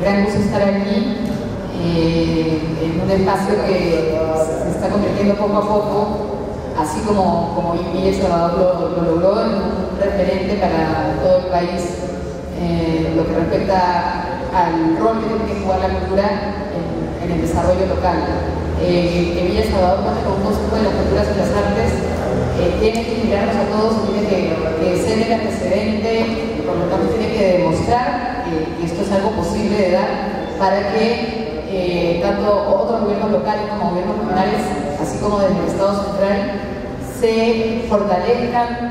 gran gusto estar aquí en un espacio que se está convirtiendo poco a poco, así como Miguel Salvador lo logró, en un referente para todo el país, lo que respecta al rol que tiene que jugar la cultura en el desarrollo local. Que Villa El Salvador cuente con un Consejo de las Culturas y las Artes, tiene que mirarnos a todos, tiene que ser el antecedente, por lo tanto tiene que demostrar que esto es algo posible de dar para que tanto otros gobiernos locales como gobiernos regionales, así como desde el Estado central, se fortalezcan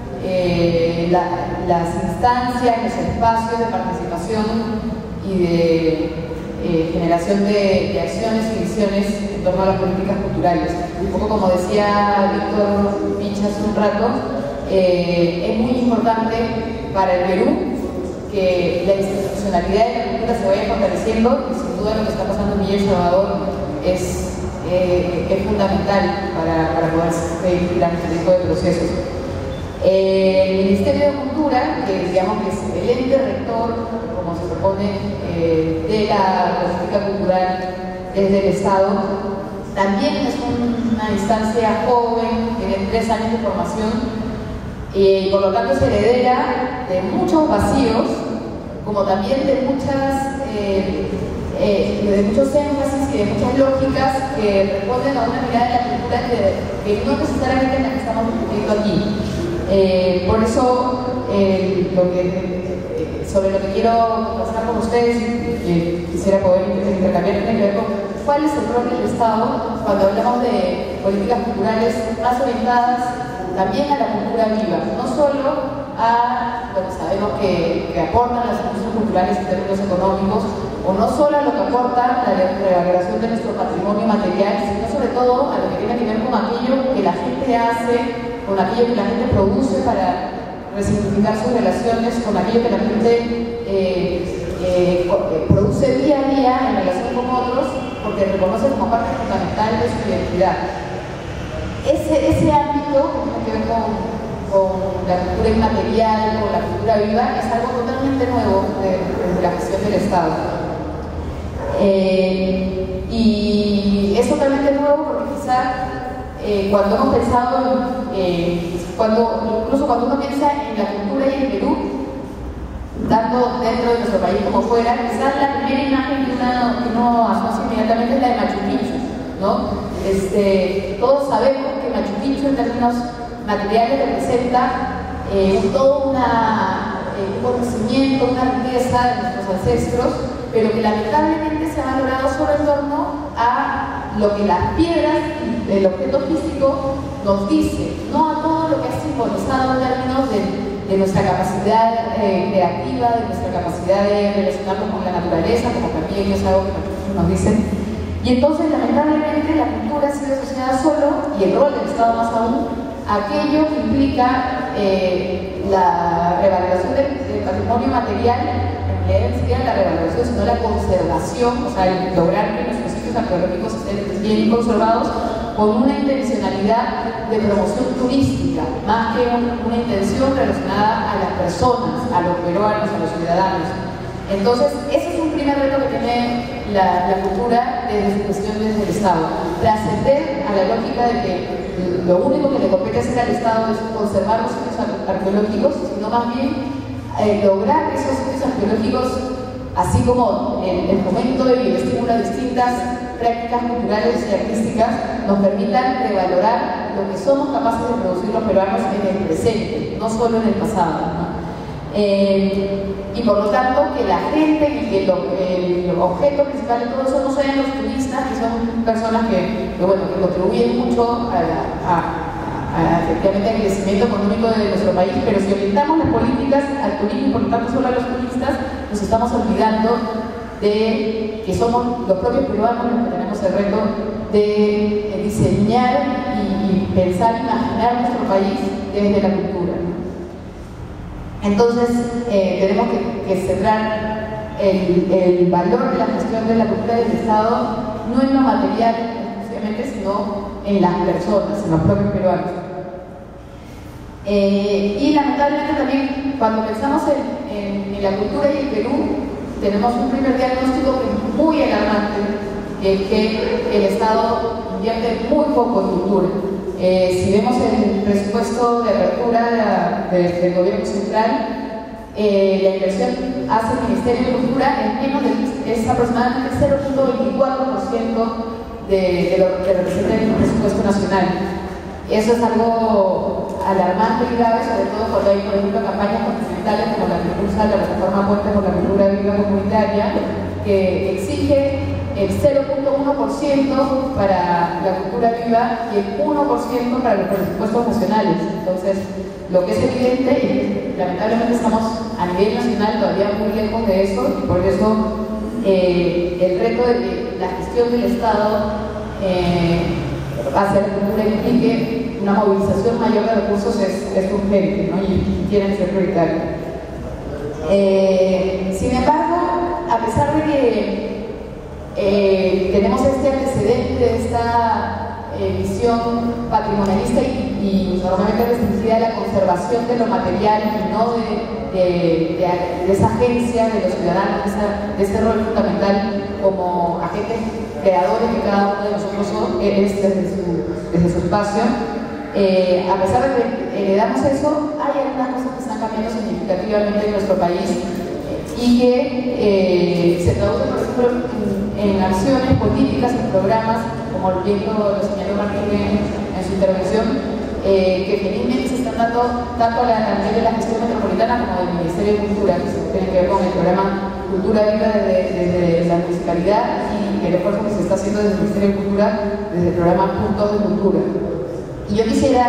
las instancias, los espacios de participación y de generación de acciones y visiones en torno a las políticas culturales. Un poco como decía Víctor Picha hace un rato, es muy importante para el Perú que la institucionalidad de la cultura se vaya fortaleciendo, y sin duda lo que está pasando en Villa El Salvador es fundamental para poder vigilar este tipo de procesos. El Ministerio de Cultura, que digamos que es el ente rector, como se propone, de la política cultural desde el Estado, también es una instancia joven, tiene 3 años de formación y por lo tanto es heredera de muchos vacíos, como también de muchos énfasis y de muchas lógicas que responden a una mirada de la cultura que no necesariamente es la que estamos discutiendo aquí. Por eso, sobre lo que quiero conversar con ustedes, quisiera poder intercambiar, tiene que ver con cuál es el rol del Estado cuando hablamos de políticas culturales más orientadas también a la cultura viva, no solo a lo que sabemos que aportan las industrias culturales en términos económicos, o no solo a lo que aporta la revaloración de nuestro patrimonio material, sino sobre todo a lo que tiene que ver con aquello que la gente hace, con aquello que la gente produce para resignificar sus relaciones, con aquello que la gente produce día a día en relación con otros, porque reconoce como parte fundamental de su identidad. Ese ámbito que tiene que ver con la cultura inmaterial, con la cultura viva, es algo totalmente nuevo desde la gestión del Estado. Y es totalmente nuevo porque quizá cuando hemos pensado, incluso cuando uno piensa en la cultura y el Perú, tanto dentro de nuestro país como fuera, quizás la primera imagen que uno asocia inmediatamente es la de Machu Picchu, ¿no? Todos sabemos que Machu Picchu en términos materiales representa todo un conocimiento, una riqueza de nuestros ancestros, pero que lamentablemente se ha valorado solo en torno a lo que las piedras y el objeto físico nos dice, no a todo lo que ha simbolizado en términos de nuestra capacidad creativa, de nuestra capacidad de relacionarnos con la naturaleza, como también es algo que nos dicen. Y entonces, lamentablemente, la cultura ha sido asociada solo, y el rol del Estado más aún, a aquello que implica la revaloración del patrimonio material, ni siquiera la revaloración, sino la conservación, o sea, el lograr que nuestros sitios arqueológicos estén bien conservados, con una intencionalidad de promoción turística, más que una intención relacionada a las personas, a los peruanos, a los ciudadanos. Entonces, ese es un primer reto que tiene la cultura desde su gestión desde el Estado. Trascender a la lógica de que lo único que le compete hacer al Estado es conservar los sitios arqueológicos, sino más bien lograr que esos sitios arqueológicos, así como el fomento y el estímulo a distintas prácticas culturales y artísticas, nos permitan revalorar lo que somos capaces de producir los peruanos en el presente, no solo en el pasado, ¿no? Y por lo tanto que la gente y que el objeto principal de todo eso no sean los turistas, que son personas que contribuyen mucho efectivamente al crecimiento económico de nuestro país, pero si orientamos las políticas al turismo y por lo tanto solo a los turistas, nos estamos olvidando de que somos los propios peruanos los que tenemos el reto de diseñar y pensar, imaginar nuestro país desde la cultura. Entonces, tenemos que centrar el valor de la gestión de la cultura del Estado no en lo material exclusivamente, sino en las personas, en los propios peruanos. Y lamentablemente también, cuando pensamos en la cultura y el Perú, tenemos un primer diagnóstico que es muy alarmante, que el Estado invierte muy poco en cultura. Si vemos el presupuesto de apertura del gobierno central, la inversión hacia el Ministerio de Cultura es aproximadamente 0.24% de lo que representa el presupuesto nacional. Eso es algo alarmante y grave, sobre todo cuando hay, por ejemplo, campañas continentales como la que impulsa la plataforma Puentes por la Cultura Viva Comunitaria, que exige el 0.1% para la cultura viva y el 1% para los presupuestos nacionales. Entonces, lo que es evidente, y lamentablemente estamos a nivel nacional todavía muy lejos de eso, y por eso el reto de que la gestión del Estado hacia la cultura implique una movilización mayor de recursos es urgente, ¿no? Y tiene que ser prioritario. Sin embargo, a pesar de que tenemos este antecedente, esta visión patrimonialista y normalmente restringida de la conservación de lo material y no de esa agencia de los ciudadanos, de ese rol fundamental como agentes creadores que cada uno de nosotros es desde su espacio. A pesar de que heredamos eso, hay algunas cosas que están cambiando significativamente en nuestro país y que se traducen, por ejemplo, en acciones políticas, en programas, como bien lo señaló Martín en su intervención, que felizmente se están dando tanto a nivel de la gestión metropolitana como del Ministerio de Cultura, que tiene que ver con el programa Cultura Viva desde la municipalidad y el esfuerzo que se está haciendo desde el Ministerio de Cultura, desde el programa Puntos de Cultura. Y yo quisiera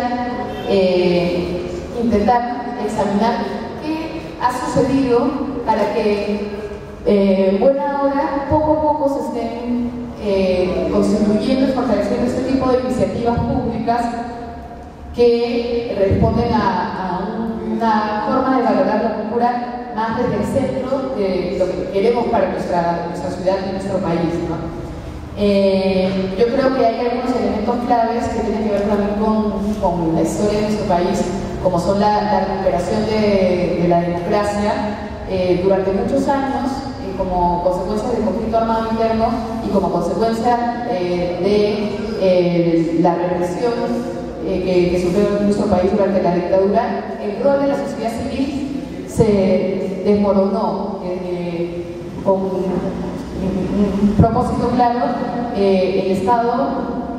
intentar examinar qué ha sucedido para que buena hora, poco a poco se estén constituyendo y fortaleciendo este tipo de iniciativas públicas que responden a una forma de valorar la cultura más desde el centro de lo que queremos para nuestra ciudad y nuestro país, ¿no? Yo creo que hay algunos elementos claves que tienen que ver también con la historia de nuestro país, como son la recuperación de la democracia durante muchos años, como consecuencia del conflicto armado interno y como consecuencia de la represión que sufrió nuestro país durante la dictadura. El rol de la sociedad civil se desmoronó con un propósito claro. El Estado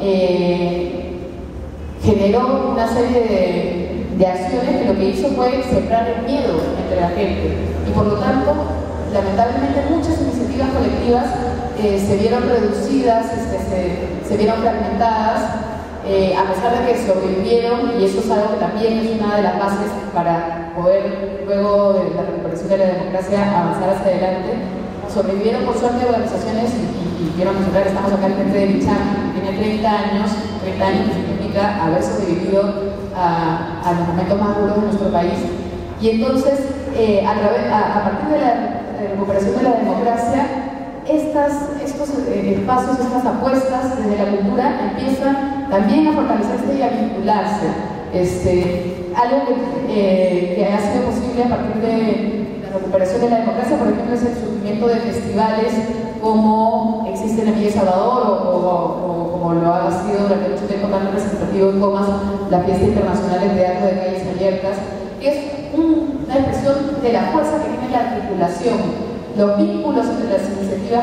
generó una serie de acciones que lo que hizo fue sembrar el miedo entre la gente y por lo tanto lamentablemente muchas iniciativas colectivas se vieron reducidas, se vieron fragmentadas, a pesar de que sobrevivieron, y eso es algo que también es una de las bases para poder, luego de la recuperación de la democracia, avanzar hacia adelante. Sobrevivieron por suerte organizaciones, y quiero mencionar, estamos acá en frente de Bichán, que tiene 30 años que significa haber sobrevivido a los momentos más duros de nuestro país. Y entonces, a partir de la recuperación de la democracia, estos espacios, estas apuestas desde la cultura empiezan también a fortalecerse y a vincularse. Algo que ha sido posible a partir de la recuperación de la democracia, por ejemplo, es el surgimiento de festivales como existen en Villa Salvador o como lo ha sido durante mucho tiempo tan representativo en Comas, la Fiesta Internacional de Teatro de Calles Abiertas, que es una expresión de la fuerza que tiene la articulación, los vínculos entre las iniciativas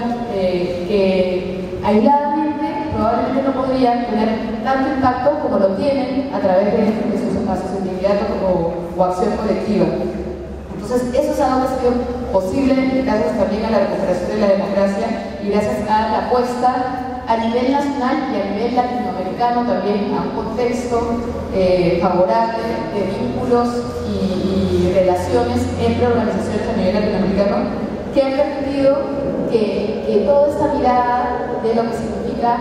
que aisladamente probablemente no podrían tener tanto impacto como lo tienen a través de sus asociatividad o acción colectiva. Entonces, eso es algo que ha sido posible gracias también a la recuperación de la democracia y gracias a la apuesta a nivel nacional y a nivel latinoamericano también a un contexto favorable de vínculos y relaciones entre organizaciones a nivel latinoamericano que han permitido que toda esta mirada de lo que significa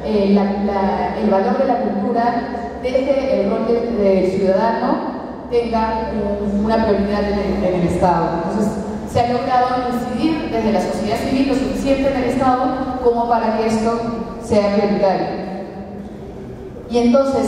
el valor de la cultura desde el rol del ciudadano tenga una prioridad en el Estado. Entonces, se ha logrado incidir desde la sociedad civil lo suficiente en el Estado como para que esto sea prioritario. Y entonces,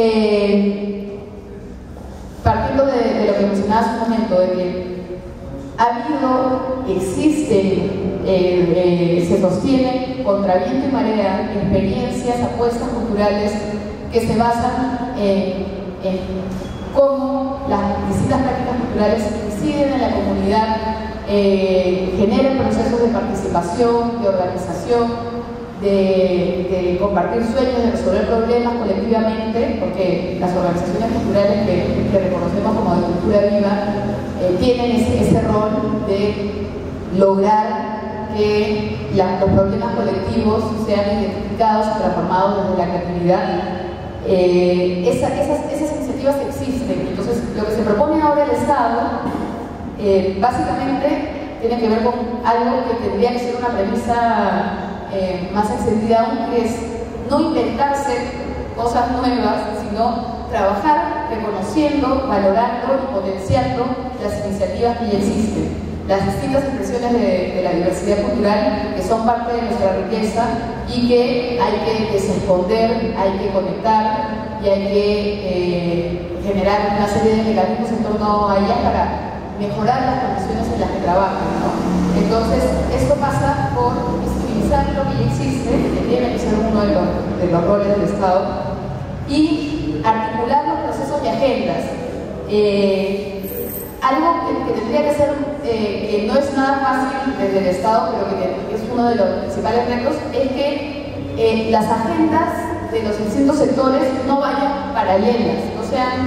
partiendo de lo que mencionaba hace un momento, de que existen, se sostienen contra viento y marea experiencias, apuestas culturales que se basan en cómo las distintas prácticas culturales inciden en la comunidad, generan procesos de participación, de organización, de compartir sueños, de resolver problemas colectivamente, porque las organizaciones culturales que reconocemos como de cultura viva tienen ese rol de lograr que los problemas colectivos sean identificados y transformados desde la creatividad. Esas iniciativas existen. Entonces, lo que se propone ahora el Estado básicamente tiene que ver con algo que tendría que ser una premisa más extendida aún, que es no inventarse cosas nuevas, sino trabajar reconociendo, valorando y potenciando las iniciativas que ya existen, las distintas expresiones de la diversidad cultural que son parte de nuestra riqueza y que hay que desesconder, hay que conectar y hay que generar una serie de mecanismos en torno a ellas para mejorar las condiciones en las que trabajan, ¿no? Entonces, esto pasa por visibilizar lo que ya existe, que tiene que ser uno de los roles del Estado, y articular los procesos y agendas. Algo que tendría que ser, que no es nada fácil desde el Estado, pero que es uno de los principales retos, es que las agendas de los distintos sectores no vayan paralelas, no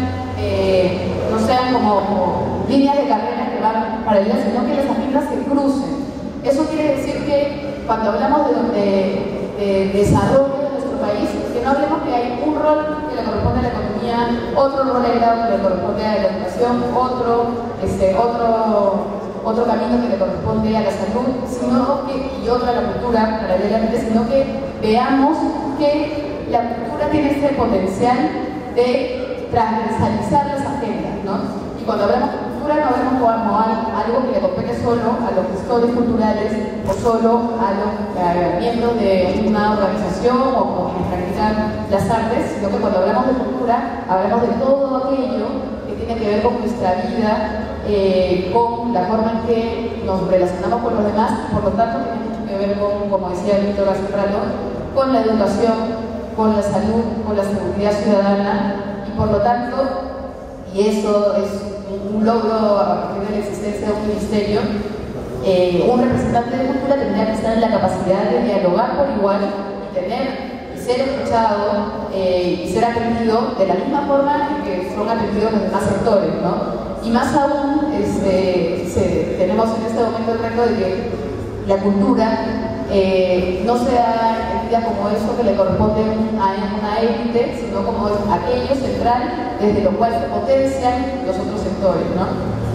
sean como líneas de carrera que van paralelas, sino que las agendas se crucen. Eso quiere decir que cuando hablamos de desarrollo de nuestro país, que no hablemos que hay un rol que le corresponde a la economía, otro rol aislado que le corresponde a la educación, otro camino que le corresponde a la salud, y otro a la cultura paralelamente, sino que veamos que la cultura tiene este potencial de transversalizar las agendas, ¿no? Y cuando hablamos de cultura no hablamos como algo que le compete solo a los gestores culturales o solo a los miembros de una organización o quienes practican las artes, sino que cuando hablamos de cultura hablamos de todo aquello que tiene que ver con nuestra vida, con la forma en que nos relacionamos con los demás, y por lo tanto tiene mucho que ver con, como decía Víctor hace un rato, con la educación, con la salud, con la seguridad ciudadana, y por lo tanto, y eso es un logro a partir de la existencia de un ministerio, un representante de cultura tendría que estar en la capacidad de dialogar por igual y ser escuchado y ser atendido de la misma forma en que son atendidos los demás sectores, ¿no? Y más aún, tenemos en este momento el reto de que la cultura no sea entendida como eso que le corresponde a una élite, sino como aquello central desde lo cual se potencian los otros sectores, ¿no?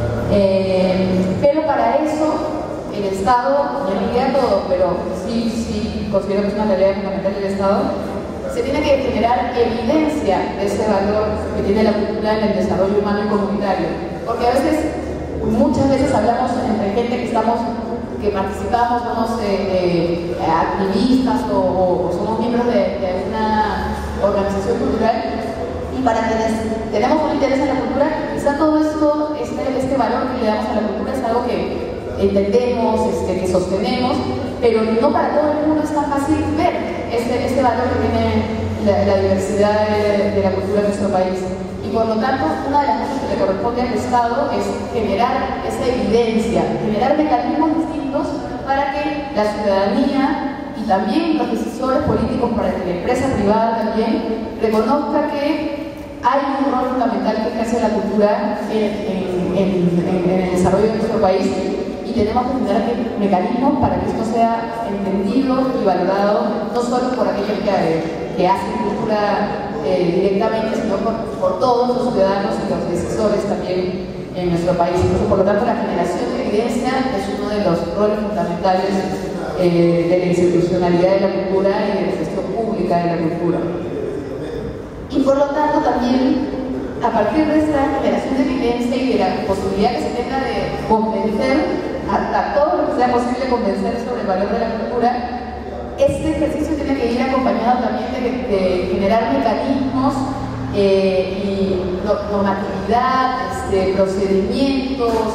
Pero para eso el Estado, y en realidad todo, pero sí considero que es una tarea fundamental del Estado, se tiene que generar evidencia de ese valor que tiene la cultura en el desarrollo humano y comunitario, porque a veces, muchas veces hablamos entre gente que participamos, somos activistas o somos miembros de una organización cultural, y para quienes tenemos un interés en la cultura, quizá todo esto, este valor que le damos a la cultura es algo que entendemos, que sostenemos, pero no para todo el mundo es tan fácil ver este valor que tiene la diversidad de la cultura de nuestro país. Y por lo tanto, una de las cosas que le corresponde al Estado es generar esa evidencia, generar mecanismos distintos para que la ciudadanía y también los decisores políticos, para que la empresa privada también reconozca que hay un rol fundamental que ejerce la cultura en el desarrollo de nuestro país, y tenemos que generar mecanismos para que esto sea entendido y valorado no solo por aquellos que hacen cultura directamente, sino por todos los ciudadanos y los decisores también en nuestro país. Entonces, por lo tanto, la generación de evidencia es uno de los roles fundamentales de la institucionalidad de la cultura y de la gestión pública de la cultura. Y por lo tanto, también, a partir de esta generación de evidencia y de la posibilidad que se tenga de convencer a todo lo que sea posible convencer sobre el valor de la cultura, este ejercicio tiene que ir acompañado también de generar mecanismos y normatividad, procedimientos,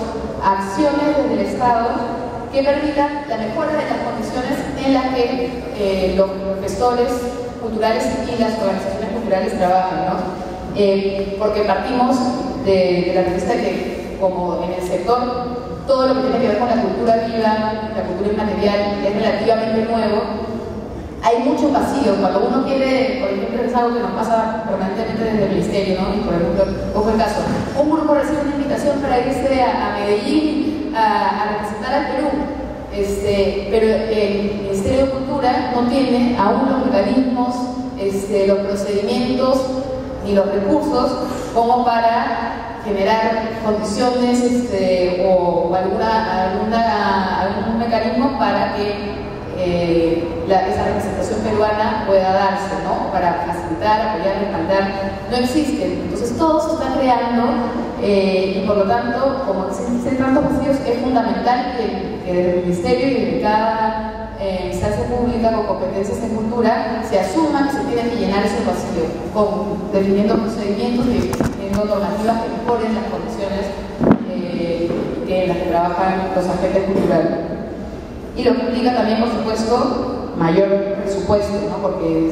acciones desde el Estado que permitan la mejora de las condiciones en las que los gestores culturales y las organizaciones culturales trabajan, ¿no? Porque partimos de la premisa que, como en el sector, todo lo que tiene que ver con la cultura viva, la cultura inmaterial, es relativamente nuevo, hay muchos vacíos. Cuando uno quiere, por ejemplo, es algo que nos pasa permanentemente desde el Ministerio, ¿no? Y por ejemplo, fue el caso, un grupo recibe una invitación para irse a Medellín a representar al Perú, pero el Ministerio de Cultura no tiene aún los mecanismos, los procedimientos ni los recursos como para generar condiciones o algún mecanismo para que esa representación peruana pueda darse, ¿no? Para facilitar, apoyar, respaldar. No existen. Entonces todos se están creando y por lo tanto, como existen tantos vacíos, es fundamental que desde el Ministerio y desde cada instancia pública con competencias en cultura se asuma que se tienen que llenar esos vacíos, definiendo procedimientos y definiendo normativas que mejoren las condiciones en las que trabajan los agentes culturales. Y lo que implica también, por supuesto, mayor presupuesto, ¿no? Porque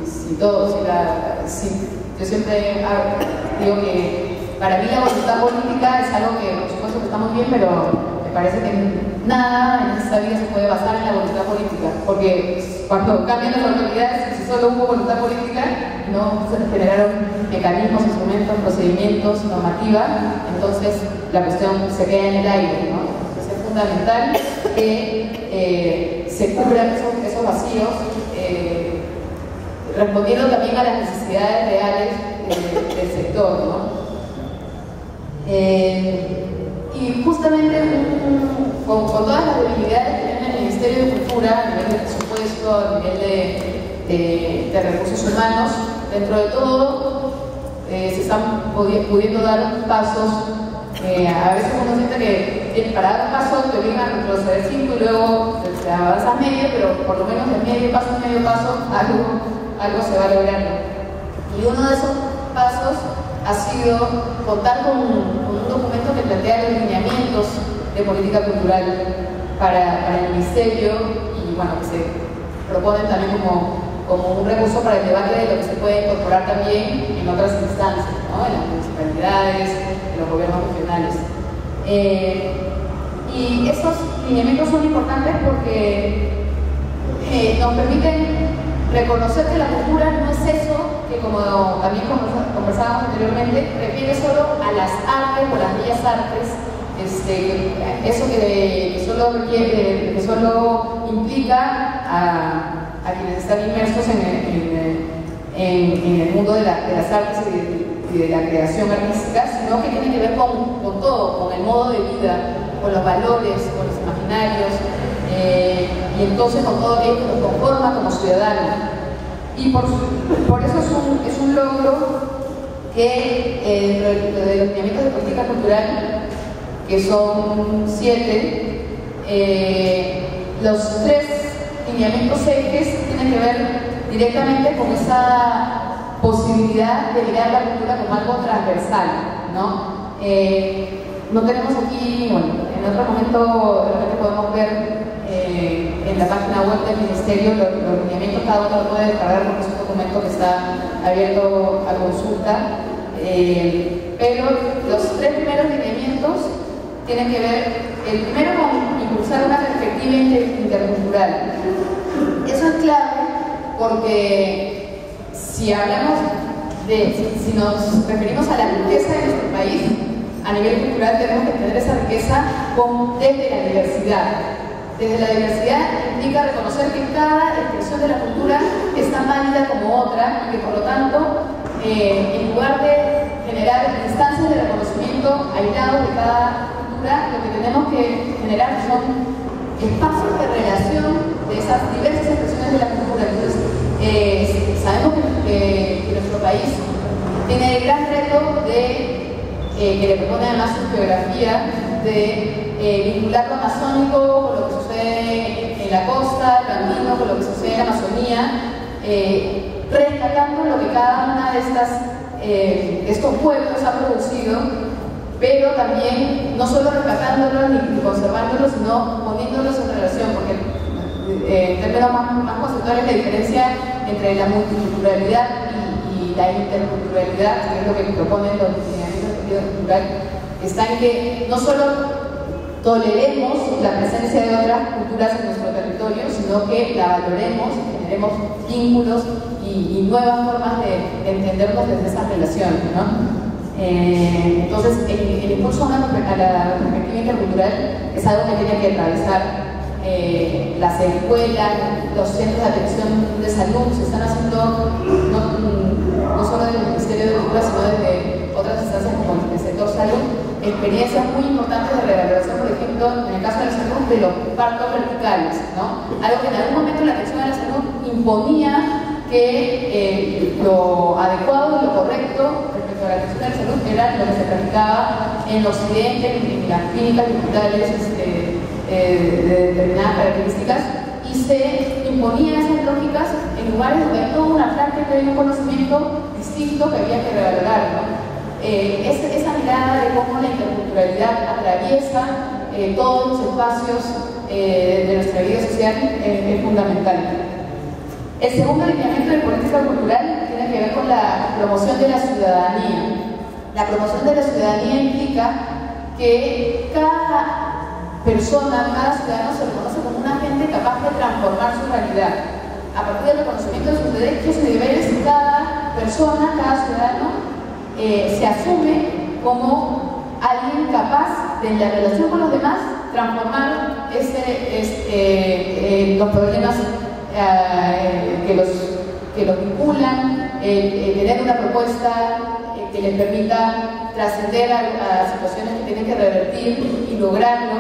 yo siempre digo que para mí la voluntad política es algo que, por supuesto, que está muy bien, pero me parece que nada en esta vida se puede basar en la voluntad política, porque cuando cambian las autoridades, si solo hubo voluntad política, no se generaron mecanismos, instrumentos, procedimientos, normativa, entonces la cuestión se queda en el aire, ¿no? Entonces es fundamental que se cubran esos vacíos, respondiendo también a las necesidades reales del sector, ¿no? Y justamente con todas las debilidades que tiene el Ministerio de Cultura a nivel de presupuesto, a nivel de recursos humanos, dentro de todo se están pudiendo dar pasos. A veces uno siente que para dar un paso te obligan a retroceder 5 y luego te avanzas medio, pero por lo menos de medio paso algo se va logrando. Y uno de esos pasos ha sido contar con un documento que plantea los lineamientos de política cultural para el Ministerio y bueno, que se proponen también como un recurso para el debate de lo que se puede incorporar también en otras instancias, ¿no? En las municipalidades, en los gobiernos regionales. Y esos lineamientos son importantes porque nos permiten reconocer que la cultura no es eso que, como también conversábamos anteriormente, refiere solo a las artes o las bellas artes, eso que solo implica a quienes están inmersos en el mundo de las artes y de la creación artística, sino que tiene que ver con todo, con el modo de vida, con los valores, con los imaginarios, y entonces con todo aquello que nos conforma como ciudadanos. Y por eso es un logro que dentro de los lineamientos de política cultural, que son 7, los 3 lineamientos ejes tienen que ver directamente con esa posibilidad de mirar la cultura como algo transversal, ¿no? No tenemos aquí, bueno, en otro momento realmente podemos ver en la página web del Ministerio los lineamientos, cada uno lo puede descargar porque es un documento que está abierto a consulta, pero los 3 primeros lineamientos tienen que ver, el primero con impulsar una perspectiva intercultural. Eso es clave porque si hablamos si nos referimos a la riqueza de nuestro país, a nivel cultural tenemos que tener esa riqueza desde la diversidad. Desde la diversidad implica reconocer que cada expresión de la cultura es tan válida como otra y que por lo tanto, en lugar de generar instancias de reconocimiento aislados de cada cultura, lo que tenemos que generar son espacios de relación de esas diversas expresiones de la cultura. Entonces, sabemos que nuestro país tiene el gran reto que le propone además su geografía, de vincular lo amazónico con lo que sucede en la costa, lo andino con lo que sucede en la Amazonía, rescatando lo que cada una de estos pueblos ha producido, pero también no solo rescatándolos ni conservándolos, sino poniéndolos en relación, porque en términos más conceptuales la diferencia entre la multiculturalidad y la interculturalidad, que es lo que proponen los lineamientos de política cultural, está en que no solo toleremos la presencia de otras culturas en nuestro territorio, sino que la valoremos, generemos vínculos y nuevas formas de entendernos desde esas relaciones, ¿no? Entonces, el impulso a la perspectiva intercultural es algo que tiene que atravesar las escuelas, los centros de atención de salud. Se están haciendo no solo desde el Ministerio de Cultura, sino desde otras instancias como el sector salud, experiencias muy importantes de revaloración, por ejemplo, en el caso de la salud, de los partos verticales, ¿no? Algo que en algún momento la atención a la salud imponía que lo adecuado y lo correcto respecto a la atención a la salud era lo que se practicaba en Occidente, en las clínicas hospitales de determinadas características, y se imponían esas lógicas en lugares donde hay toda una práctica y un conocimiento distinto que había que revalorar, ¿no? Esa mirada de cómo la interculturalidad atraviesa todos los espacios de nuestra vida social es fundamental. El segundo lineamiento de política cultural tiene que ver con la promoción de la ciudadanía. La promoción de la ciudadanía implica que cada persona, cada ciudadano se reconoce como un agente capaz de transformar su realidad. A partir del reconocimiento de sus derechos y deberes, cada persona, cada ciudadano se asume como alguien capaz de, en la relación con los demás, transformar los problemas que los vinculan, tener una propuesta que les permita trascender a situaciones que tienen que revertir y lograrlo.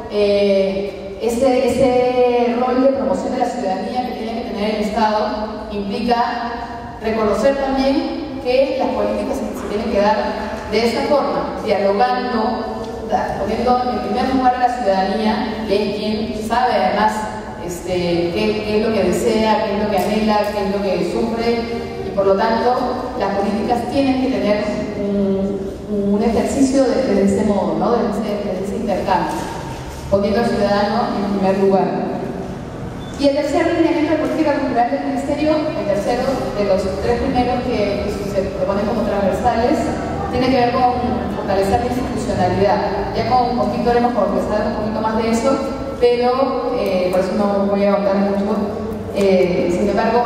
Ese rol de promoción de la ciudadanía que tiene que tener el Estado implica reconocer también que las políticas se tienen que dar de esta forma, dialogando, poniendo en primer lugar a la ciudadanía, que es quien sabe además qué es lo que desea, qué es lo que anhela, qué es lo que sufre, y por lo tanto las políticas tienen que tener un ejercicio de ese modo, ¿no? de ese intercambio, poniendo al ciudadano en primer lugar. Y el tercer lineamiento de política cultural del Ministerio, el tercero de los tres primeros que se proponen como transversales, tiene que ver con fortalecer la institucionalidad. Ya con Víctor hemos conversado un poquito más de eso, pero por eso no voy a ahondar mucho. Sin embargo,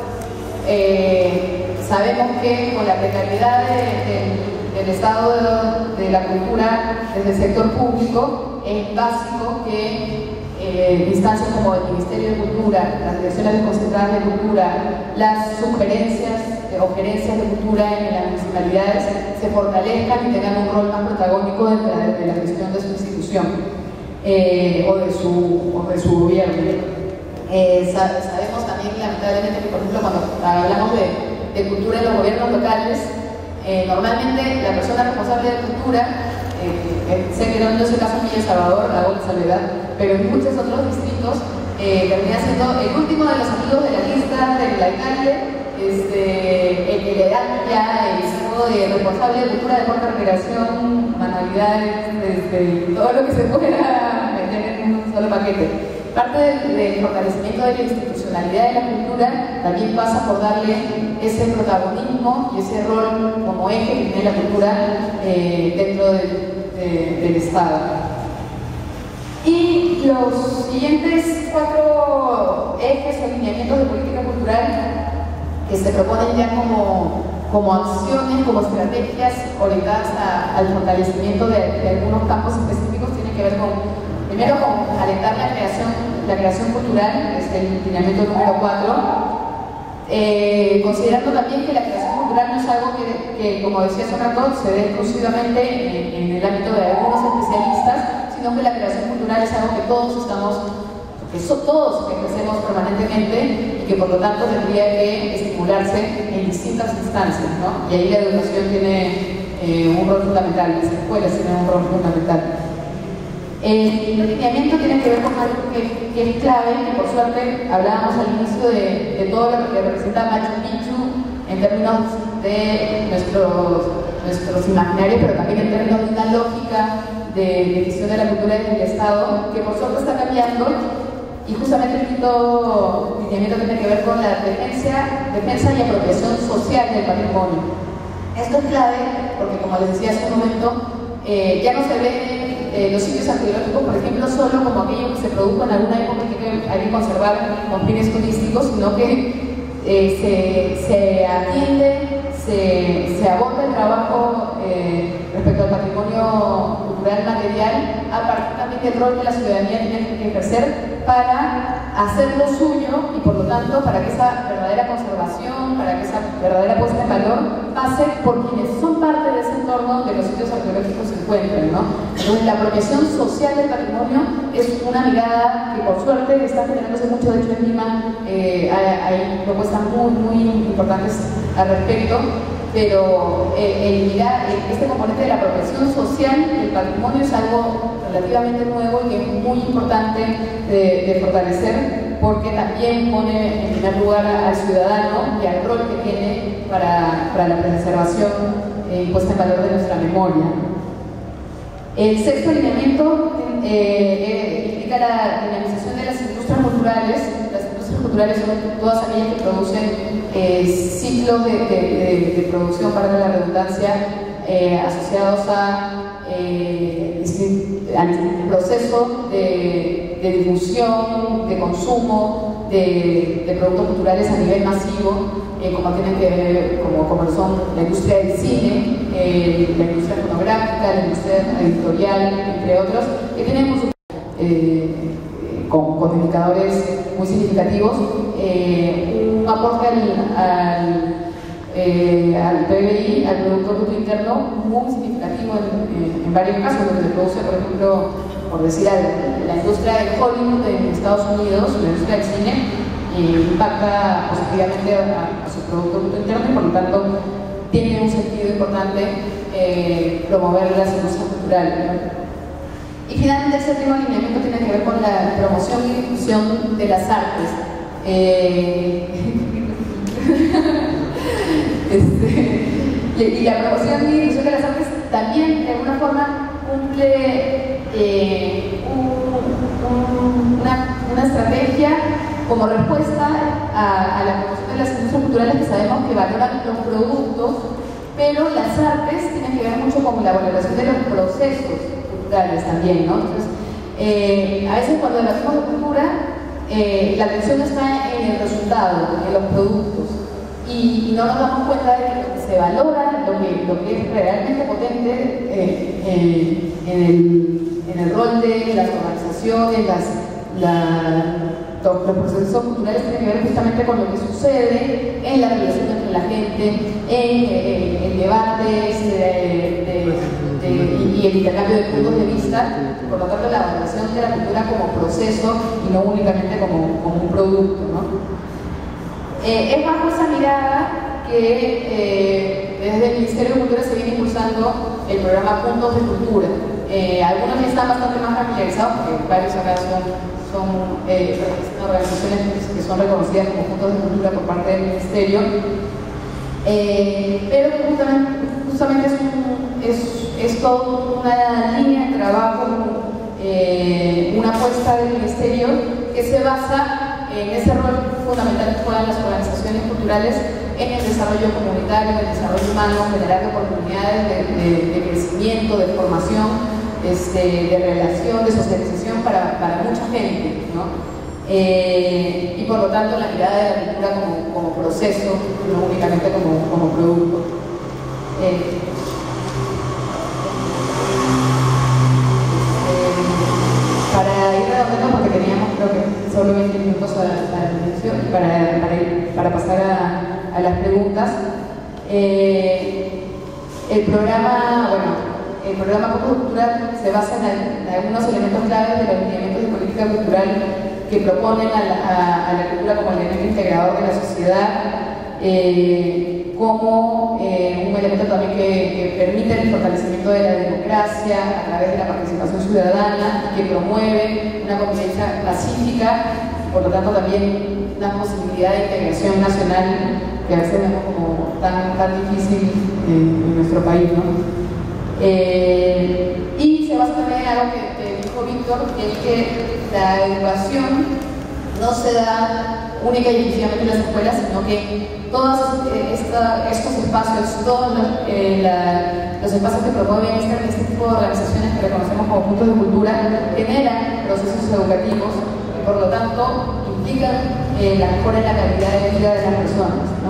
sabemos que con la precariedad del estado de la cultura desde el sector público, es básico que instancias como el Ministerio de Cultura, las direcciones desconcentradas de cultura, las sugerencias o gerencias de cultura en las municipalidades se fortalezcan y tengan un rol más protagónico de la gestión de su institución o de su gobierno. Sabemos también, lamentablemente, que por ejemplo cuando hablamos de cultura en los gobiernos locales, normalmente la persona responsable de cultura, sé que no es el caso en Villa Salvador, hago la salvedad, pero en muchos otros distritos termina siendo el último de los amigos de la lista del alcalde, el que le da ya el cargo de responsable de cultura, deporte, recreación, manualidades, todo lo que se pueda meter en un solo paquete. Parte del fortalecimiento de la institucionalidad de la cultura también pasa por darle ese protagonismo y ese rol como eje que tiene la cultura dentro del Estado. Y los siguientes 4 ejes o lineamientos de política cultural que se proponen ya como acciones, como estrategias orientadas al fortalecimiento de algunos campos específicos, tienen que ver primero con alentar la creación cultural, es el lineamiento número 4, considerando también que la creación cultural no es algo que como decía hace un rato, se dé exclusivamente en el ámbito de algunos especialistas, sino que la creación cultural es algo que todos ejercemos permanentemente y que por lo tanto tendría que estimularse en distintas instancias, ¿no? Y ahí la educación tiene un rol fundamental, las escuelas tienen un rol fundamental. El lineamiento tiene que ver con algo que es clave, que por suerte hablábamos al inicio de todo lo que representa Machu Picchu en términos de nuestros imaginarios, pero también en términos de una lógica de gestión de la cultura del Estado, que por suerte está cambiando, y justamente el quinto lineamiento tiene que ver con la defensa y apropiación social del patrimonio. Esto es clave porque, como les decía hace un momento, ya no se ven los sitios arqueológicos, por ejemplo, solo como aquello que se produjo en alguna época que hay que conservar con fines turísticos, sino que se atiende, se aborda el trabajo respecto al patrimonio cultural material a partir también del rol que la ciudadanía tiene que ejercer para hacerlo suyo y por lo tanto para que esa verdadera conservación, para que esa verdadera puesta en valor pase por quienes son parte de ese entorno de los sitios arqueológicos se encuentran, ¿no? Entonces la apropiación social del patrimonio es una mirada que por suerte está generándose mucho. De hecho en Lima hay propuestas muy importantes al respecto, pero este componente de la apropiación social del patrimonio es algo relativamente nuevo y que es muy importante de fortalecer, porque también pone en primer lugar al ciudadano y al rol que tiene para la preservación y puesta en valor de nuestra memoria. El sexto lineamiento implica la dinamización de las industrias culturales. Las industrias culturales son todas aquellas que producen ciclos de producción, para la redundancia, asociados al proceso de difusión, de consumo de productos culturales a nivel masivo, como tienen que ver, como son la industria del cine, la industria fonográfica, la industria editorial, entre otros, que tienen con indicadores muy significativos, un aporte al PBI, al Producto Bruto Interno, muy significativo en varios casos, donde se produce, por ejemplo, por decir algo, la industria de Hollywood en Estados Unidos, la industria del cine, impacta positivamente a su Producto Bruto Interno y por lo tanto tiene un sentido importante promover las industrias culturales, ¿no? Y finalmente el séptimo lineamiento tiene que ver con la promoción y difusión de las artes. Y la promoción y difusión de las artes también de alguna forma cumple una estrategia como respuesta a la promoción de las industrias culturales, que sabemos que valoran los productos, pero las artes tienen que ver mucho con la valoración de los procesos culturales también, ¿no? Entonces, a veces cuando hablamos de cultura, la atención está en el resultado, en los productos, y no nos damos cuenta de que lo que se valora, lo que es realmente potente en el rol de las organizaciones, los procesos culturales tienen que ver justamente con lo que sucede en la relación entre la gente, en debates y el intercambio de puntos de vista. Por lo tanto, la valoración de la cultura como proceso y no únicamente como un producto, ¿no? Es bajo esa mirada que desde el Ministerio de Cultura se viene impulsando el programa Puntos de Cultura. Algunos ya están bastante más familiarizados, porque varios acá son organizaciones que son reconocidas como puntos de cultura por parte del Ministerio, pero justamente es toda una línea de trabajo, una apuesta del Ministerio que se basa en ese rol fundamental que juegan las organizaciones culturales en el desarrollo comunitario, en el desarrollo humano, generar oportunidades de crecimiento, de formación, de relación, de socialización para mucha gente, ¿no? Y por lo tanto la mirada de la cultura como proceso, no únicamente como producto. Para ir redondeando, porque teníamos creo que solo 20 minutos a la inicio, para pasar a las preguntas, el programa Puntos de Cultura se basa en algunos elementos claves de los lineamientos de política cultural que proponen a la cultura como elemento integrador de la sociedad, como un elemento también que permite el fortalecimiento de la democracia a través de la participación ciudadana, que promueve una convivencia pacífica por lo tanto también una posibilidad de integración nacional que a veces vemos como tan difícil en nuestro país, ¿no? Y se basa también en algo que dijo Víctor, que es que la educación no se da única y exclusivamente en las escuelas, sino que todos estos espacios, todos los espacios que promueven este tipo de organizaciones que reconocemos como puntos de cultura, generan procesos educativos y por lo tanto implican la mejora en la calidad de vida de las personas, ¿no?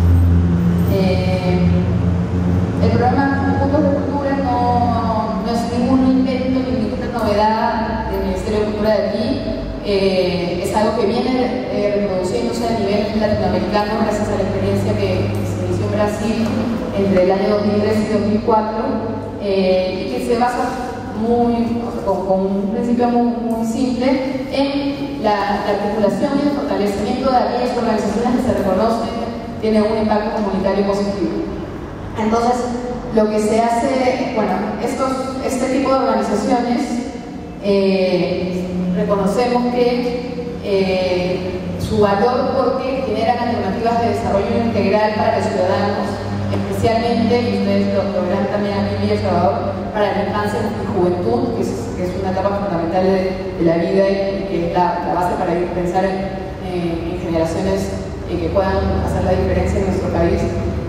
El programa Puntos de Cultura no es ningún invento ni ninguna novedad del Ministerio de Cultura de aquí. Es algo que viene reproduciéndose a nivel latinoamericano gracias a la experiencia que se inició en Brasil entre el año 2003 y 2004 y que se basa con un principio muy simple en la articulación y el fortalecimiento de aquellas organizaciones que se reconocen tienen un impacto comunitario positivo. Entonces, lo que se hace, bueno, este tipo de organizaciones reconocemos que su valor porque generan alternativas de desarrollo integral para los ciudadanos, especialmente, y ustedes lo verán también aquí en Villa El Salvador, para la infancia y juventud, que es una etapa fundamental de la vida y que es la base para pensar en generaciones que puedan hacer la diferencia en nuestro país.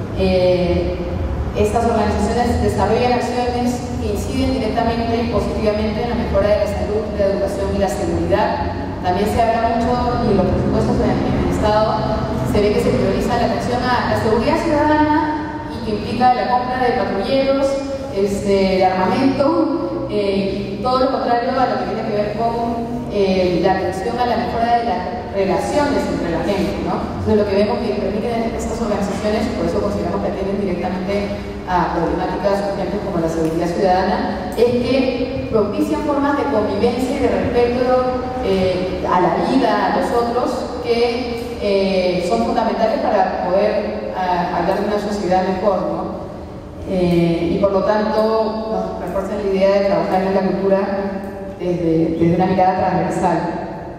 Estas organizaciones desarrollan acciones que inciden directamente y positivamente en la mejora de la salud, la educación y la seguridad. También se habla mucho, y los presupuestos en el Estado se ve que se prioriza la atención a la seguridad ciudadana y que implica la compra de patrulleros, de armamento, todo lo contrario a lo que tiene que ver con la atención a la mejora de las relaciones entre la gente, ¿no? Entonces lo que vemos que permiten estas organizaciones, por eso consideramos que atienden directamente a problemáticas urgentes como la seguridad ciudadana, es que propician formas de convivencia y de respeto a la vida, a los otros, que son fundamentales para poder hablar de una sociedad mejor, ¿no? Y por lo tanto nos refuerzan la idea de trabajar en la cultura desde una mirada transversal.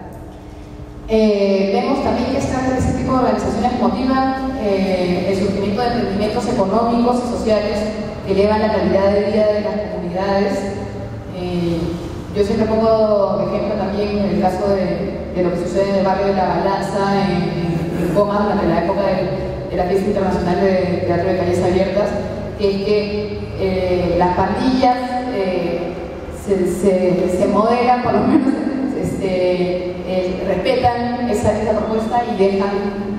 Vemos también que este tipo de organizaciones motivan el surgimiento de emprendimientos económicos y sociales que elevan la calidad de vida de las comunidades. Yo siempre pongo de ejemplo también el caso de lo que sucede en el barrio de La Balanza, en Comas, durante la época de la Fiesta Internacional de Teatro de Calles Abiertas, que es que las pandillas se moderan, por lo menos respetan esa propuesta y dejan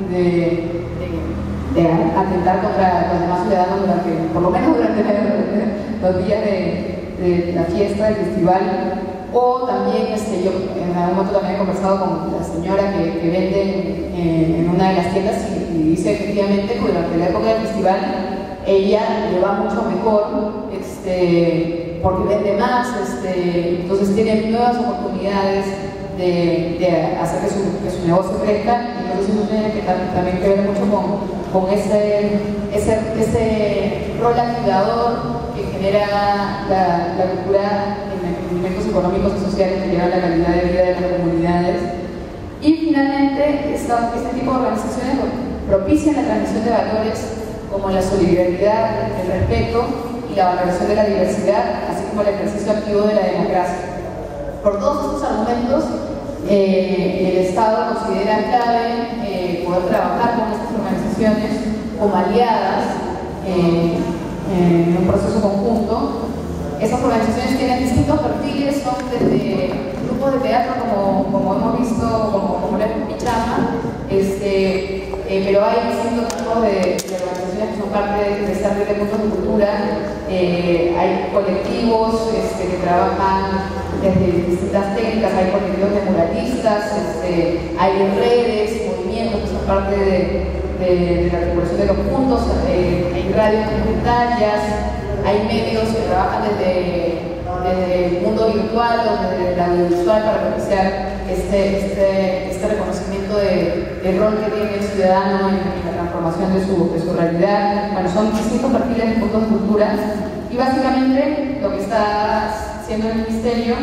de atentar contra los demás ciudadanos por lo menos durante los días de la fiesta, del festival. O también, yo en algún momento también he conversado con la señora que vende en una de las tiendas y dice efectivamente que durante la época del festival ella le va mucho mejor, porque vende más, entonces tiene nuevas oportunidades de hacer que su negocio crezca. Entonces eso tiene que también que ver mucho con ese rol activador que genera la cultura en elementos económicos y sociales que llevan la calidad de vida de las comunidades. Y finalmente, este tipo de organizaciones propician la transmisión de valores como la solidaridad, el respeto y la valoración de la diversidad, así como el ejercicio activo de la democracia. Por todos estos argumentos, el Estado considera clave poder trabajar con estas organizaciones como aliadas en un proceso conjunto. Estas organizaciones tienen distintos perfiles, son desde grupos de teatro como hemos visto, como la Pichama, pero hay distintos tipos de organizaciones que son parte de esta red de puntos de cultura. Hay colectivos que trabajan desde distintas técnicas, hay colectivos de muralistas, hay redes, movimientos que son parte de la articulación de los puntos, hay radios comunitarias, hay medios que trabajan desde el mundo virtual o desde el audiovisual para propiciar este reconocimiento del rol que tiene el ciudadano en la transformación de su realidad. Bueno, son distintos perfiles de puntos de cultura y básicamente lo que está haciendo el Ministerio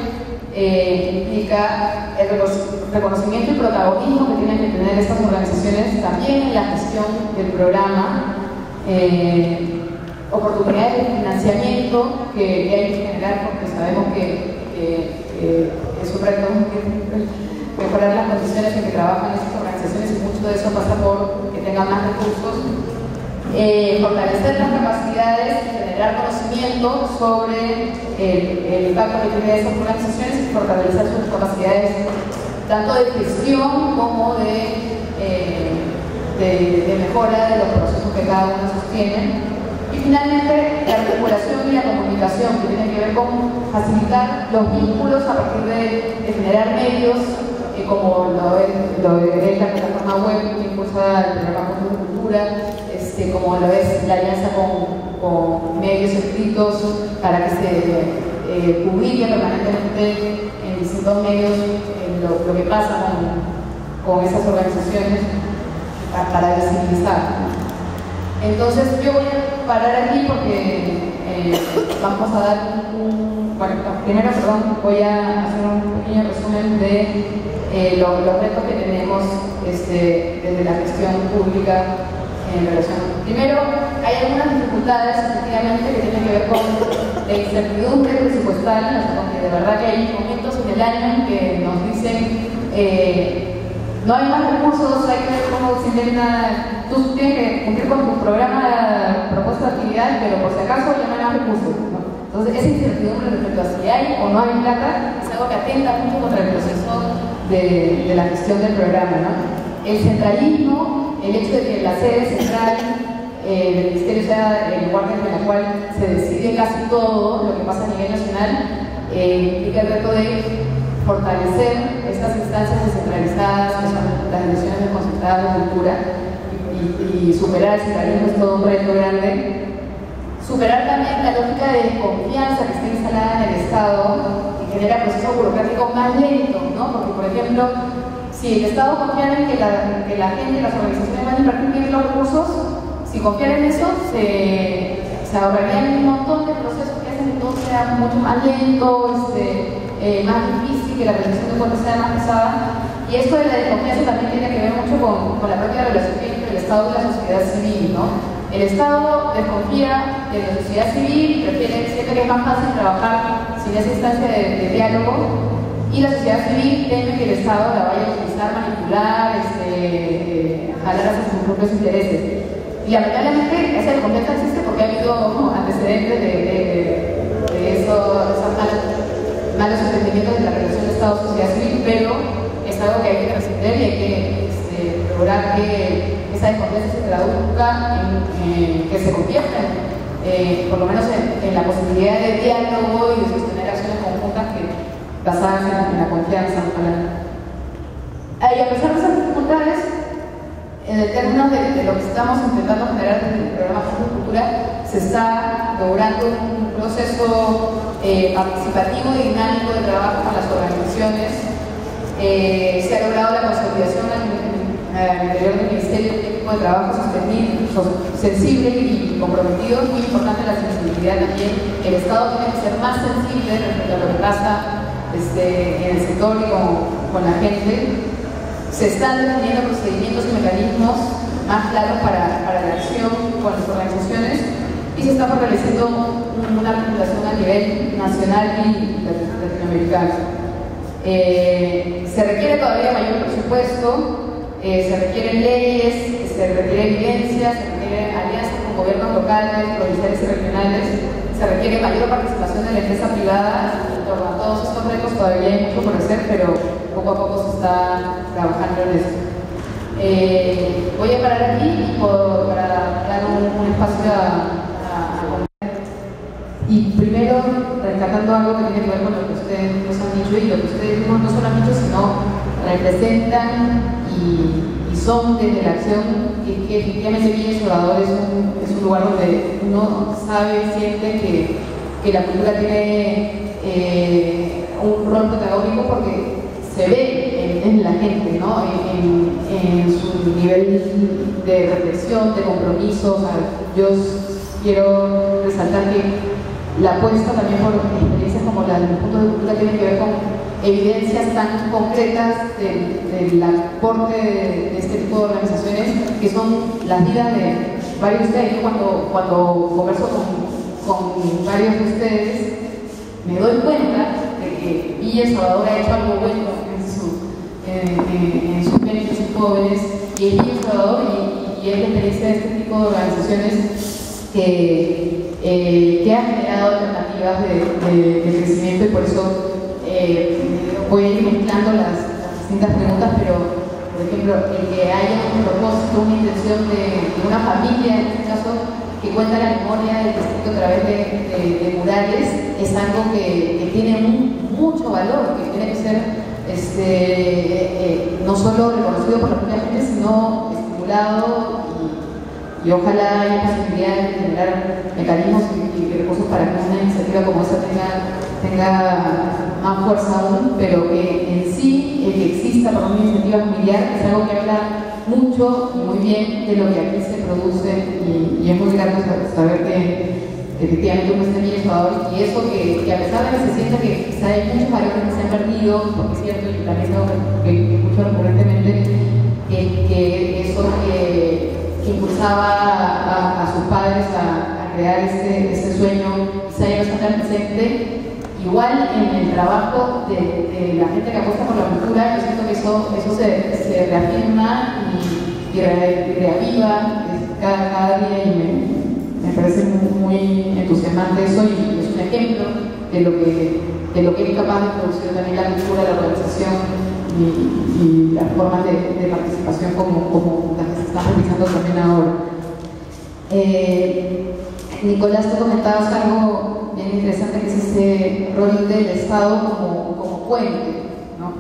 implica el reconocimiento y protagonismo que tienen que tener estas organizaciones también en la gestión del programa, oportunidades de financiamiento que hay que generar, porque sabemos que es un reto mejorar las condiciones en que trabajan estas organizaciones, y mucho de eso pasa por que tengan más recursos. Fortalecer las capacidades y generar conocimiento sobre el impacto que tienen esas organizaciones, y fortalecer sus capacidades tanto de gestión como de mejora de los procesos que cada uno sostiene. Y finalmente, la articulación y la comunicación, que tiene que ver con facilitar los vínculos a partir de generar medios, como lo es la plataforma web que impulsa el programa de Cultura, como lo es la alianza con medios escritos para que se publique permanentemente en distintos medios lo que pasa con esas organizaciones para visibilizar. Entonces yo voy a parar aquí porque vamos a dar voy a hacer un pequeño resumen de los retos que tenemos desde la gestión pública en relación. Primero, hay algunas dificultades efectivamente que tienen que ver con la incertidumbre presupuestal, porque de verdad que hay momentos en el año en que nos dicen no hay más recursos, hay que ver cómo se intenta, tú tienes que cumplir con tu programa propuesto de actividades, pero por si acaso ya no hay más recursos, ¿no? Entonces esa incertidumbre respecto a si hay o no hay plata es algo que atenta mucho contra el proceso de la gestión del programa, ¿no? El centralismo, el hecho de que la sede central del Ministerio sea el lugar desde el cual se decide casi todo lo que pasa a nivel nacional, implica el reto de fortalecer estas instancias descentralizadas, que son las decisiones desconcentradas de cultura, y superar el centralismo es todo un reto grande. Superar también la lógica de desconfianza que está instalada en el Estado y genera procesos burocráticos más lentos, ¿no? Porque, por ejemplo, si el Estado confiara en que la gente, las organizaciones van a invertir bien los recursos, si confiara en eso, se ahorrarían un montón de procesos que hacen que todo sea mucho más lento, más difícil, que la realización de cuentas sea más pesada. Y esto de la desconfianza también tiene que ver mucho con la propia relación entre el Estado y la sociedad civil, ¿no? El Estado desconfía de la sociedad civil, siente que es más fácil trabajar sin esa instancia de diálogo, y la sociedad civil teme que el Estado la vaya a utilizar, manipular, jalar hacia sus propios intereses. Y lamentablemente esa desconfianza existe porque ha habido antecedentes de esos malos entendimientos de la relación de Estado-sociedad civil, pero es algo que hay que resolver y hay que lograr que esa desconfianza se traduzca en que se convierta por lo menos en la posibilidad de diálogo y de sostener acciones conjuntas basadas en la confianza. Y a pesar de esas dificultades, en términos de lo que estamos intentando generar desde el programa de Cultura, se está logrando un proceso participativo y dinámico de trabajo con las organizaciones. Se ha logrado la consolidación al interior del Ministerio de un equipo de trabajo sensible y comprometido. Es muy importante la sensibilidad también. El Estado tiene que ser más sensible respecto a lo que pasa en el sector y con la gente. Se están definiendo procedimientos y mecanismos más claros para la acción con las organizaciones, y se está fortaleciendo una articulación a nivel nacional y latinoamericano. Se requiere todavía mayor presupuesto, se requieren leyes, se requiere evidencia, se requieren alianzas con gobiernos locales, provinciales y regionales, se requiere mayor participación de la empresa privada. En torno a todos estos retos todavía hay mucho por hacer, pero poco a poco se está trabajando en eso. Voy a parar aquí para dar un espacio a y primero rescatando algo que tiene que ver con lo que ustedes nos han dicho, y lo que ustedes mismos no solo han dicho, sino representan y son desde la acción, que efectivamente Villa Salvador es un lugar donde uno sabe, siente que la cultura tiene un rol protagónico, porque se ve en la gente, ¿no? En su nivel de reflexión, de compromiso. O sea, yo quiero resaltar que la apuesta también por experiencias como los puntos de cultura tienen que ver con evidencias tan concretas del aporte de este tipo de organizaciones, que son las vidas de varios de ustedes. Yo cuando converso con varios de ustedes, me doy cuenta de que Villa El Salvador ha hecho algo bueno en sus méritos y jóvenes, y es Villa El Salvador y es la experiencia de este tipo de organizaciones que ha generado alternativas de crecimiento, y por eso voy a ir mezclando las distintas preguntas, pero por ejemplo, el que haya un propósito, una intención de una familia, en este caso, que cuenta la memoria del distrito a través de murales, es algo que tiene mucho valor, que tiene que ser no solo reconocido por la propia gente, sino estimulado, y ojalá haya posibilidad de generar mecanismos y recursos para que una iniciativa como esa tenga más fuerza aún, pero que en sí el que exista para una iniciativa familiar es algo que habla mucho y muy bien de lo que aquí se produce, y es muy grato saber que efectivamente uno está en El Salvador, y eso que a pesar de que se sienta que quizá hay muchos valores que se han perdido, porque es cierto, y también lo que escucho recurrentemente, que eso que impulsaba a sus padres a crear este sueño, quizá ya no está tan presente. Igual en el trabajo de la gente que apuesta por la cultura, yo siento que eso se reafirma y reaviva cada día, y me parece muy entusiasmante eso, y es un ejemplo de lo que es capaz de producir también la cultura, la organización y las formas de participación como las que se están realizando también ahora. Nicolás, tú comentabas algo bien interesante, que es ese rol del Estado como puente, ¿no?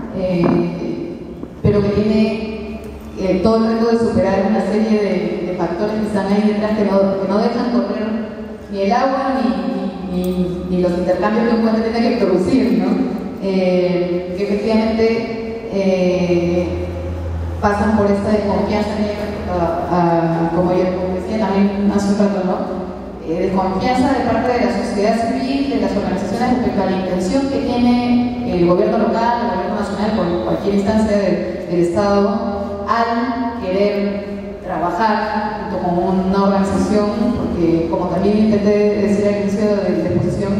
Pero que tiene todo el reto de superar una serie de factores que están ahí detrás, que no dejan correr ni el agua ni los intercambios que un puente tiene que producir, ¿no? Que efectivamente pasan por esta desconfianza, como yo decía también hace un rato, ¿no? Desconfianza de parte de la sociedad civil, de las organizaciones, respecto a la intención que tiene el gobierno local, el gobierno nacional, por cualquier instancia del Estado, al querer trabajar junto con una organización, porque como también intenté decir al inicio de la exposición,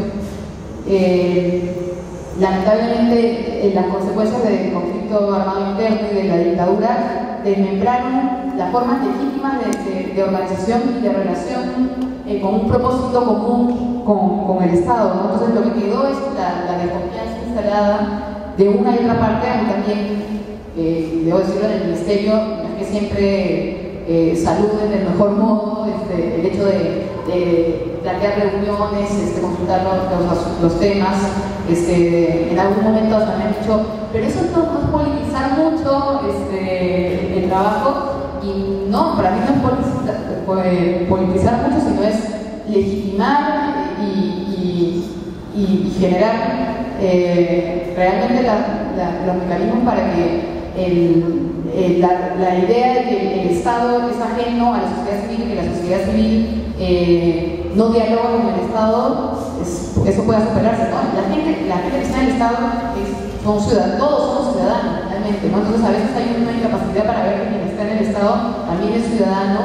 lamentablemente las consecuencias del conflicto armado interno y de la dictadura desmembraron las formas legítimas de organización y de relación con un propósito común con el Estado, ¿no? Entonces lo que quedó es la desconfianza instalada de una y otra parte, aunque también, debo decirlo, en el Ministerio no es que siempre saluden del mejor modo el hecho de plantear reuniones, consultar los temas. En algún momento me han dicho, pero eso no es politizar mucho el trabajo, y no, para mí no es politizar mucho, sino es legitimar y generar realmente los mecanismos para que la idea de que el Estado es ajeno a la sociedad civil, que la sociedad civil no dialoga con el Estado, eso pueda superarse, ¿no? La gente que está en el Estado son ciudadanos, todos somos ciudadanos realmente, ¿no? Entonces a veces hay una incapacidad para ver que quien está en el Estado también es ciudadano,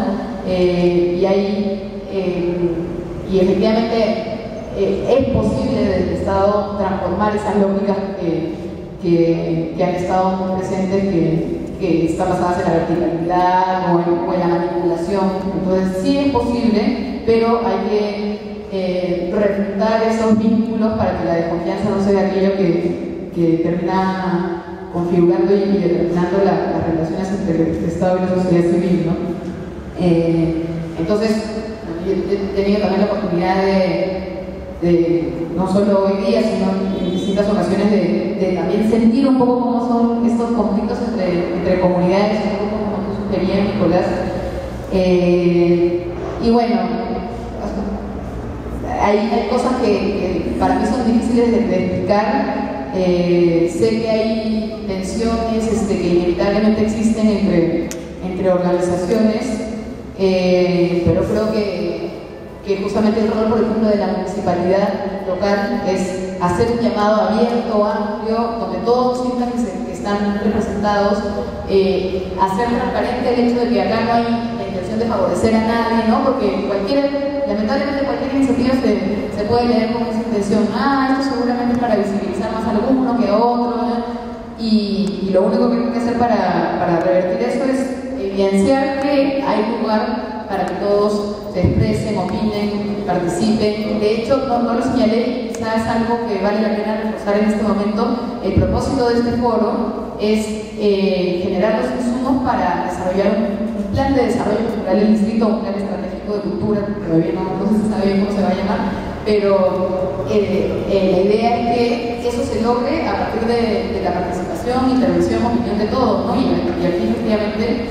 y efectivamente es posible desde el Estado transformar esas lógicas que han estado muy presentes, que están basadas en la verticalidad o en la manipulación. Entonces sí es posible, pero hay que refutar esos vínculos para que la desconfianza no sea aquello que termina configurando y determinando las relaciones entre el Estado y la sociedad civil, ¿no? Entonces, yo he tenido también la oportunidad de no solo hoy día, sino en distintas ocasiones, de también sentir un poco cómo son estos conflictos entre comunidades, un poco como tú sugerías, Nicolás. Y bueno, hay cosas que para mí son difíciles de explicar. Sé que hay tensiones que inevitablemente existen entre organizaciones, pero creo que justamente el rol, por ejemplo, de la municipalidad local es hacer un llamado abierto, amplio, donde todos sientan que están representados, hacer transparente el hecho de que acá no hay la intención de favorecer a nadie, ¿no? Porque lamentablemente cualquier iniciativa se puede leer con esa intención, esto seguramente es para visibilizar más a alguno que a otro, ¿no? Y lo único que hay que hacer para revertir eso es evidenciar que hay lugar para que todos se expresen, opinen, participen. De hecho, no lo señalé, quizás es algo que vale la pena reforzar en este momento. El propósito de este foro es generar los insumos para desarrollar un plan de desarrollo cultural del distrito, un plan estratégico de cultura, todavía no se sabe bien cómo se va a llamar, pero la idea es que eso se logre a partir de la participación, intervención, opinión de todos, ¿no? Y aquí efectivamente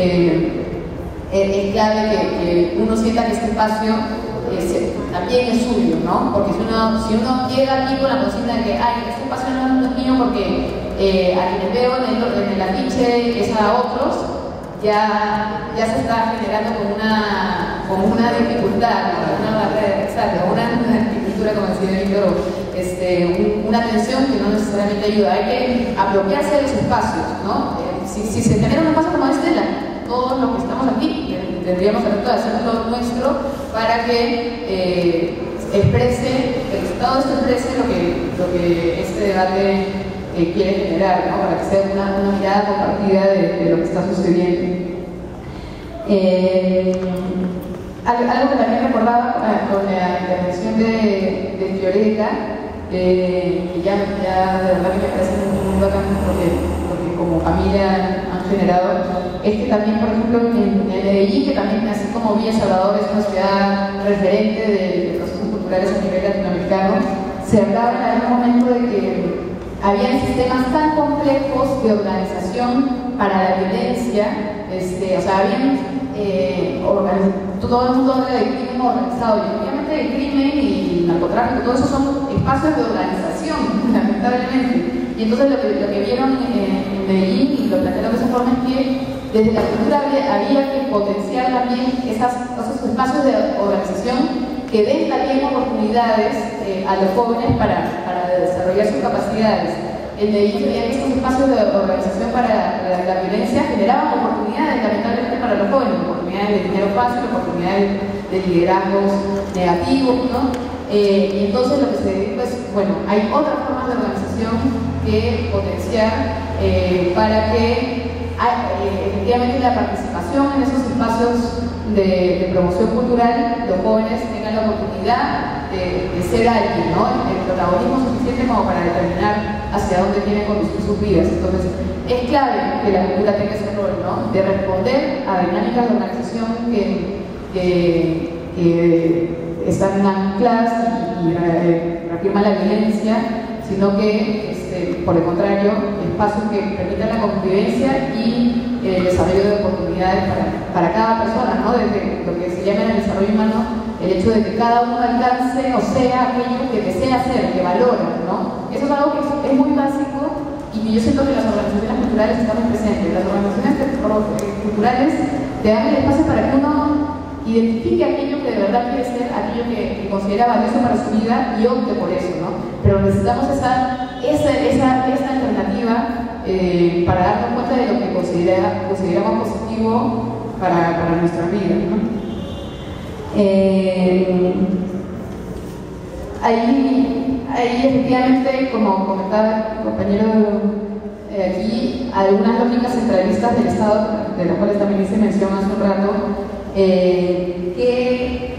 es clave que uno sienta que este espacio también es suyo, ¿no? Porque si uno llega aquí con la consigna de que este espacio no es mío porque a quienes veo en el afiche es a otros, ya se está generando como una dificultad, una barrera, exacto, una dificultad, como decía Víctor, una tensión que no necesariamente ayuda. Hay que apropiarse de los espacios, ¿no? Si se genera un espacio como este, todos los que estamos aquí tendríamos el reto de hacerlo nuestro para que el resultado de esto exprese lo que este debate quiere generar, ¿no? Para que sea una mirada compartida de lo que está sucediendo. Algo que también recordaba con la intervención de Fiorella, que ya de verdad que me parece muy bacán lo que como familia han generado, es que también, por ejemplo, en Medellín, que también, así como Villa Salvador es una ciudad referente de procesos culturales a nivel latinoamericano, se hablaba en algún momento de que había sistemas tan complejos de organización para la violencia, o sea, todo el mundo habla de crimen organizado, y obviamente el crimen y el narcotráfico, todo eso son espacios de organización, lamentablemente. Y entonces lo que vieron en Medellín, y lo plantearon de esa forma, es que desde la cultura había que potenciar también esos espacios de organización que den también oportunidades a los jóvenes para desarrollar sus capacidades. En Medellín se veía que estos espacios de organización para la violencia generaban oportunidades, lamentablemente, para los jóvenes, oportunidades de dinero fácil, oportunidades de liderazgos negativos, ¿no? Y entonces lo que se dijo es, bueno, hay otras formas de organización que potenciar para que efectivamente la participación en esos espacios de promoción cultural, los jóvenes tengan la oportunidad de ser alguien, ¿no? El protagonismo suficiente como para determinar hacia dónde quieren conducir sus vidas. Entonces, es clave que la cultura tenga ese rol, ¿no? De responder a dinámicas de organización que están ancladas y reafirman la violencia, sino que, por el contrario, espacios que permitan la convivencia y el desarrollo de oportunidades para cada persona, ¿no? Desde lo que se llama el desarrollo humano, el hecho de que cada uno alcance o sea aquello que desea hacer, que valora, ¿no? Eso es algo que es muy básico y que yo siento que las organizaciones culturales están muy presentes. Las organizaciones culturales te dan el espacio para que uno identifique aquello que de verdad quiere ser, aquello que considera valioso para su vida y opte por eso, ¿no? Pero necesitamos esa alternativa para darnos cuenta de lo que consideramos positivo para nuestra vida, ¿no? Ahí efectivamente, como comentaba el compañero aquí, algunas lógicas centralistas del Estado, de las cuales también hice mención hace un rato, que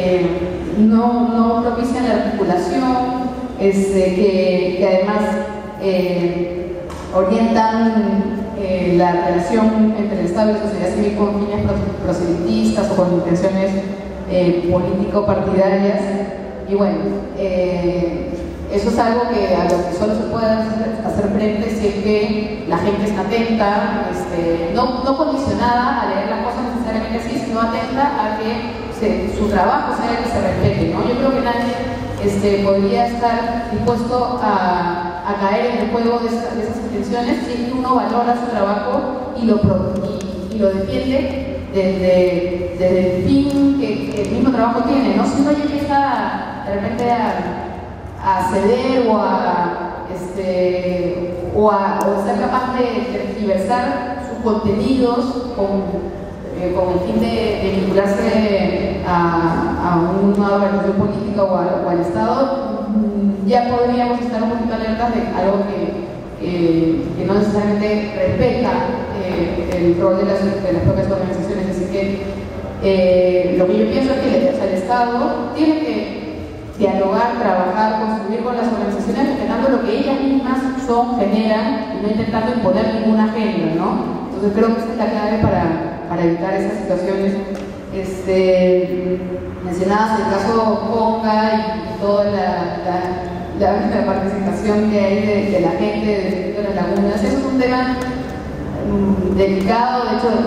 no propician la articulación, que además orientan la relación entre el Estado y la sociedad civil con fines proselitistas o con intenciones político-partidarias. Y bueno, eso es algo a lo que solo se puede hacer frente si es que la gente está atenta, no condicionada a leer las cosas necesariamente así, sino atenta a que su trabajo sea el que se respete, ¿no? Yo creo que nadie podría estar dispuesto a caer en el juego de esas intenciones si es que uno valora su trabajo y lo defiende desde el fin que el mismo trabajo tiene, ¿no? Si uno ya empieza de repente a ceder o a ser capaz de tergiversar sus contenidos con el fin de vincularse a una organización política o al Estado, ya podríamos estar un poquito alertas de algo que no necesariamente respeta el rol de las propias organizaciones. Así que lo que yo pienso es que el Estado tiene que dialogar, trabajar, construir con las organizaciones, respetando lo que ellas mismas generan y no intentando imponer ninguna agenda, ¿no? Entonces creo que esa es la clave para evitar esas situaciones. Mencionabas el caso Conga y toda la participación que hay de la gente de las lagunas. Eso es un tema delicado. De hecho,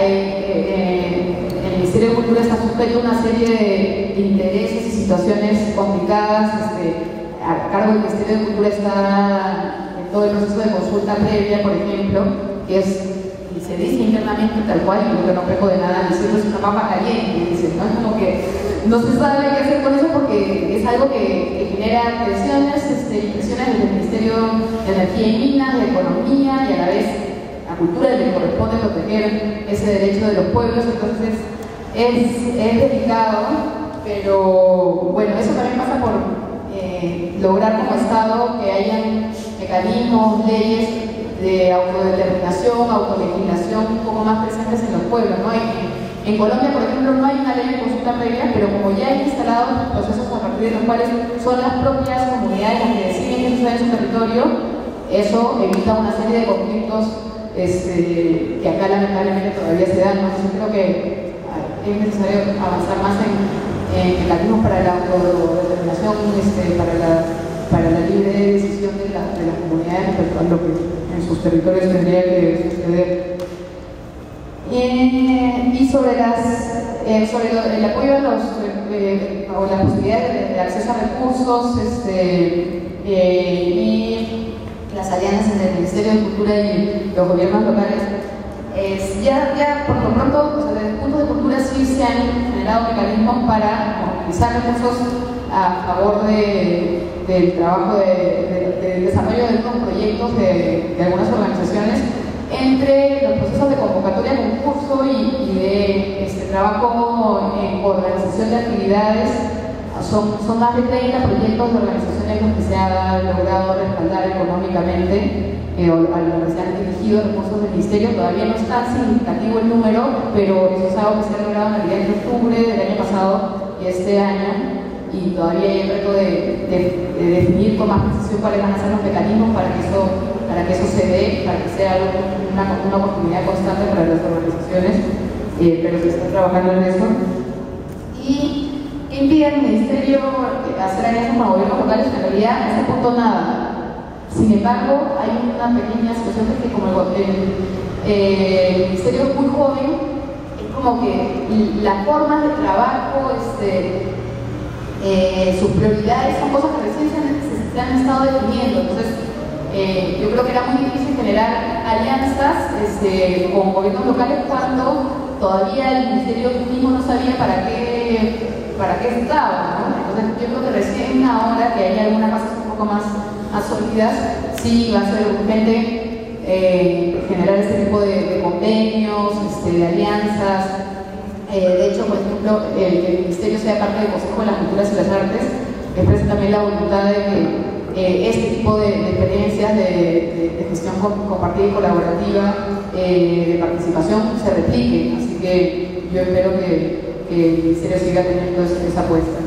el Ministerio de Cultura está sujeto a una serie de intereses y situaciones complicadas. A cargo del Ministerio de Cultura está en todo el proceso de consulta previa, por ejemplo, que es, y se dice internamente tal cual, y creo que no peco de nada decirlo, es una papa caliente, dice, ¿no? Es como que no se sabe qué hacer con eso porque es algo que genera presiones del Ministerio de Energía y Minas, de Economía, y a la vez la cultura le corresponde proteger ese derecho de los pueblos. Entonces es delicado, pero bueno, eso también pasa por lograr como Estado que hayan mecanismos, leyes de autodeterminación, autolegislación un poco más presentes en los pueblos, ¿no? En Colombia, por ejemplo, no hay una ley de consulta previa, pero como ya hay instalados procesos a partir de los cuales son las propias comunidades las que deciden qué sucede en su territorio, eso evita una serie de conflictos que acá lamentablemente todavía se dan. Entonces creo que es necesario avanzar más en mecanismos para la autodeterminación, para la libre decisión de las comunidades respecto a lo que en sus territorios tendría que suceder. Y sobre el apoyo o las posibilidades de acceso a recursos y las alianzas entre el Ministerio de Cultura y los gobiernos locales, ya por lo pronto, desde el punto de cultura sí se han generado mecanismos para movilizar recursos a favor del trabajo del desarrollo de algunos proyectos de algunas organizaciones. Entre los procesos de convocatoria, concurso y de trabajo en organización de actividades, son más de 30 proyectos de organizaciones los que se ha logrado respaldar económicamente o a los que se han dirigido recursos del Ministerio. Todavía no es tan significativo el número, pero eso es algo que se ha logrado en realidad en octubre del año pasado y este año, y todavía hay el reto de definir con más precisión cuáles van a ser los mecanismos para que eso se dé, para que sea una oportunidad constante para las organizaciones, pero se está trabajando en eso. ¿Y qué impide al Ministerio hacer alianzas con gobiernos locales? En realidad, a ese punto nada. Sin embargo, hay una pequeña situación que como el Ministerio es muy joven, es como que las formas de trabajo, sus prioridades son cosas que recién se han estado definiendo. Entonces, yo creo que era muy difícil generar alianzas con gobiernos locales cuando todavía el Ministerio mismo no sabía para qué estaba, ¿no? Entonces, yo creo que recién ahora que hay algunas bases un poco más sólidas, sí va a ser urgente generar este tipo de convenios, de alianzas. De hecho, por ejemplo, el Ministerio sea parte del Consejo de las Culturas y las Artes, expresa también la voluntad de que este tipo de experiencias de gestión compartida y colaborativa, de participación, se repliquen. Así que yo espero que el Ministerio siga teniendo esa apuesta.